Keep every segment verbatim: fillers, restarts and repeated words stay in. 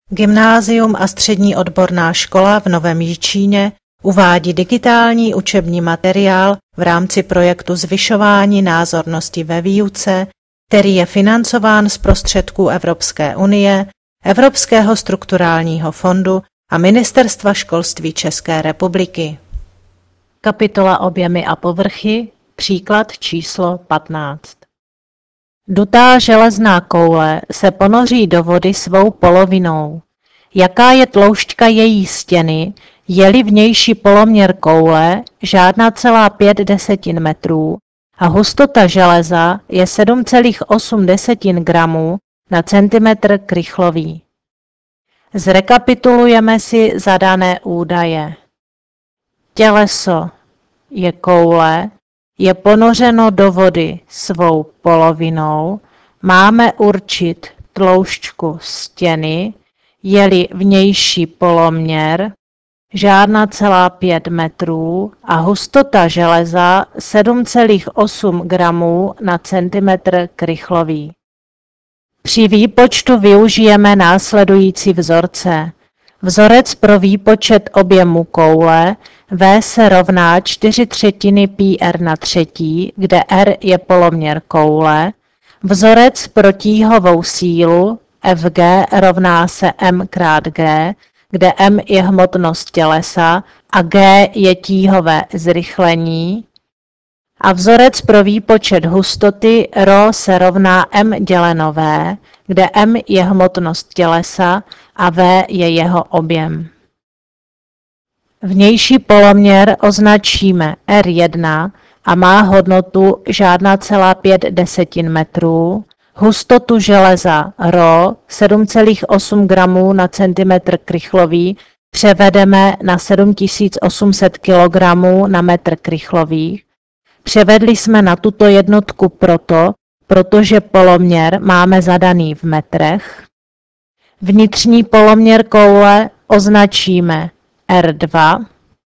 Gymnázium a střední odborná škola v Novém Jičíně uvádí digitální učební materiál v rámci projektu Zvyšování názornosti ve výuce, který je financován z prostředků Evropské unie, Evropského strukturálního fondu a Ministerstva školství České republiky. Kapitola Objemy a povrchy, příklad číslo patnáct. Dutá železná koule se ponoří do vody svou polovinou. Jaká je tloušťka její stěny, je-li vnější poloměr koule žádná celá pět desetin metrů a hustota železa je sedm celá osm desetin gramů na centimetr krychlový. Zrekapitulujeme si zadané údaje. Těleso je koule, je ponořeno do vody svou polovinou, máme určit tloušťku stěny, je-li vnější poloměr žádná celá pět metrů a hustota železa sedm celá osm gramů na centimetr krychlový. Při výpočtu využijeme následující vzorce. Vzorec pro výpočet objemu koule V se rovná čtyři třetiny pi r na třetí, kde R je poloměr koule. Vzorec pro tíhovou sílu F G rovná se M krát G, kde M je hmotnost tělesa a G je tíhové zrychlení. A vzorec pro výpočet hustoty ρ se rovná M děleno V, kde M je hmotnost tělesa a V je jeho objem. Vnější poloměr označíme R jedna a má hodnotu žádná celá pět desetin metrů, hustotu železa ρ sedm celá osm gramů na centimetr krychlový převedeme na sedm tisíc osm set kilogramů na metr krychlový. Převedli jsme na tuto jednotku proto, protože poloměr máme zadaný v metrech. Vnitřní poloměr koule označíme R dva.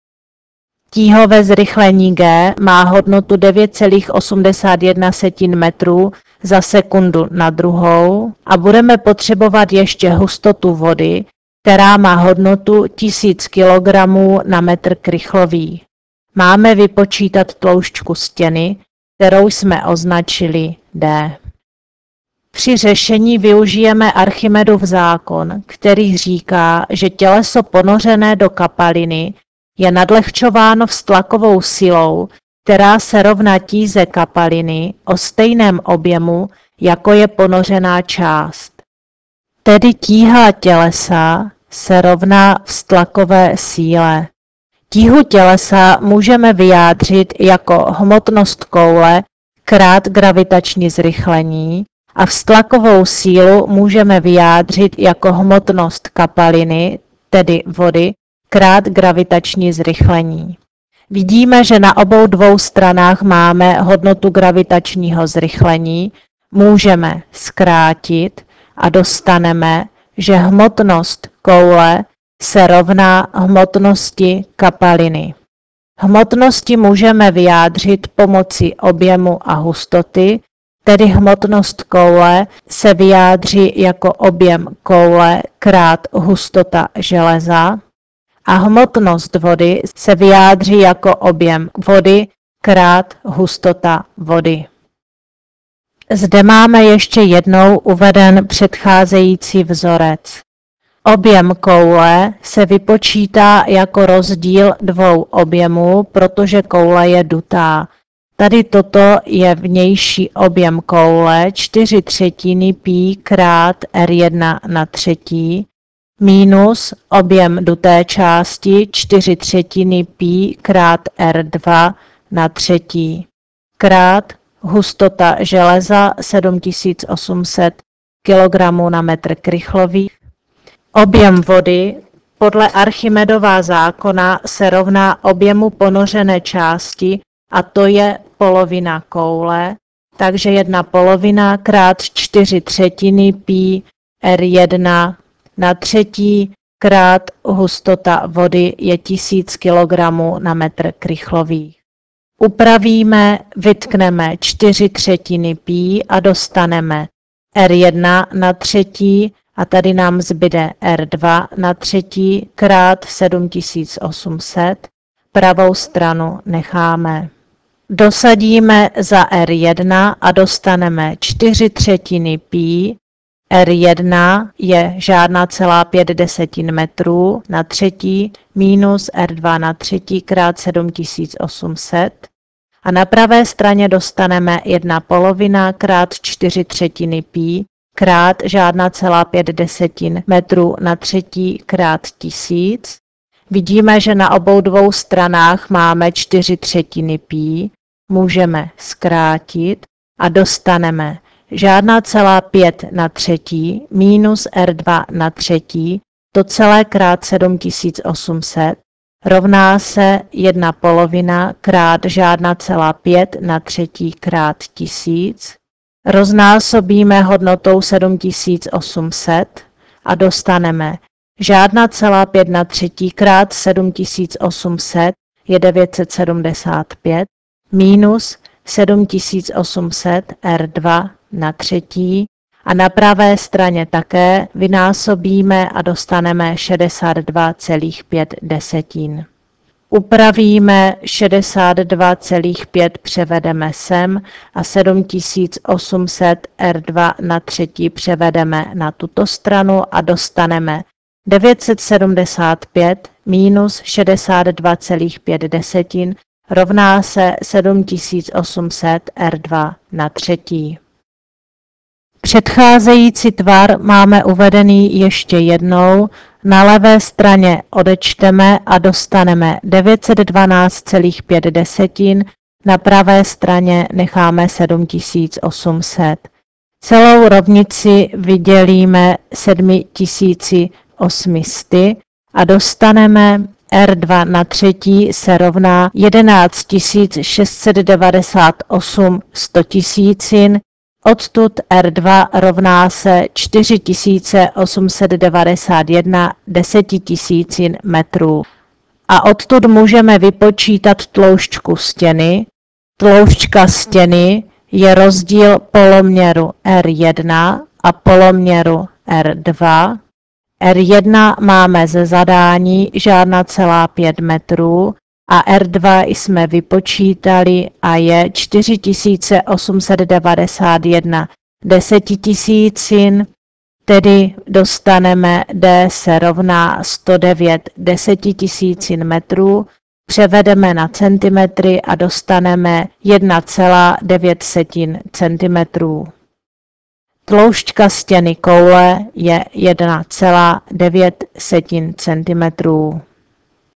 Tíhové zrychlení G má hodnotu devět celá osmdesát jedna setin metrů za sekundu na druhou a budeme potřebovat ještě hustotu vody, která má hodnotu tisíc kilogramů na metr krychlový. Máme vypočítat tloušťku stěny, kterou jsme označili D. Při řešení využijeme Archimedův zákon, který říká, že těleso ponořené do kapaliny je nadlehčováno vztlakovou silou, která se rovná tíze kapaliny o stejném objemu, jako je ponořená část. Tedy tíha tělesa se rovná vztlakové síle. Tíhu tělesa můžeme vyjádřit jako hmotnost koule krát gravitační zrychlení a vztlakovou sílu můžeme vyjádřit jako hmotnost kapaliny, tedy vody, krát gravitační zrychlení. Vidíme, že na obou dvou stranách máme hodnotu gravitačního zrychlení, můžeme zkrátit a dostaneme, že hmotnost koule se rovná hmotnosti kapaliny. Hmotnosti můžeme vyjádřit pomocí objemu a hustoty, tedy hmotnost koule se vyjádří jako objem koule krát hustota železa a hmotnost vody se vyjádří jako objem vody krát hustota vody. Zde máme ještě jednou uveden předcházející vzorec. Objem koule se vypočítá jako rozdíl dvou objemů, protože koule je dutá. Tady toto je vnější objem koule čtyři třetiny pi krát R jedna na třetí minus objem duté části čtyři třetiny pi krát R dva na třetí krát hustota železa sedm tisíc osm set kilogramů na metr krychlový. Objem vody podle Archimedova zákona se rovná objemu ponořené části a to je polovina koule, takže jedna polovina krát čtyři třetiny pi R jedna na třetí krát hustota vody je tisíc kilogramů na metr krychlový. Upravíme, vytkneme čtyři třetiny pi a dostaneme R jedna na třetí A tady nám zbyde R dva na třetí krát sedm tisíc osm set. Pravou stranu necháme. Dosadíme za R jedna a dostaneme čtyři třetiny pi. R jedna je žádná celá pět desetin metrů na třetí minus R dva na třetí krát sedm tisíc osm set. A na pravé straně dostaneme jedna polovina krát čtyři třetiny pi krát žádná celá pět desetin metrů na třetí krát tisíc. Vidíme, že na obou dvou stranách máme čtyři třetiny pi. Můžeme zkrátit a dostaneme žádná celá pět na třetí minus R dva na třetí, to celé krát sedm tisíc osm set, rovná se jedna polovina krát žádná celá pět na třetí krát tisíc. Roznásobíme hodnotou sedm tisíc osm set a dostaneme žádná celá pět na třetí krát sedm tisíc osm set je devět set sedmdesát pět minus sedm tisíc osm set R dva na třetí a na pravé straně také vynásobíme a dostaneme šedesát dva celá pět desetin. Upravíme šedesát dva celá pět, převedeme sem a sedm tisíc osm set R dva na třetí převedeme na tuto stranu a dostaneme devět set sedmdesát pět minus šedesát dva celá pět desetin rovná se sedm tisíc osm set R dva na třetí. Předcházející tvar máme uvedený ještě jednou. Na levé straně odečteme a dostaneme devět set dvanáct celá pět desetin, na pravé straně necháme sedm tisíc osm set. Celou rovnici vydělíme sedm tisíc osm set a dostaneme R dva na třetí se rovná jedenáct tisíc šest set devadesát osm sto tisícin, odtud R dva rovná se čtyři tisíce osm set devadesát jedna desetitisícin metrů. A odtud můžeme vypočítat tloušťku stěny. Tloušťka stěny je rozdíl poloměru R jedna a poloměru R dva. R jedna máme ze zadání žádná celá pět metrů a R dva jsme vypočítali a je čtyři tisíce osm set devadesát jedna desetitisícin, tedy dostaneme D se rovná sto devět desetitisícin metrů, převedeme na centimetry a dostaneme jedna celá devět centimetrů. Tloušťka stěny koule je jedna celá devět centimetrů.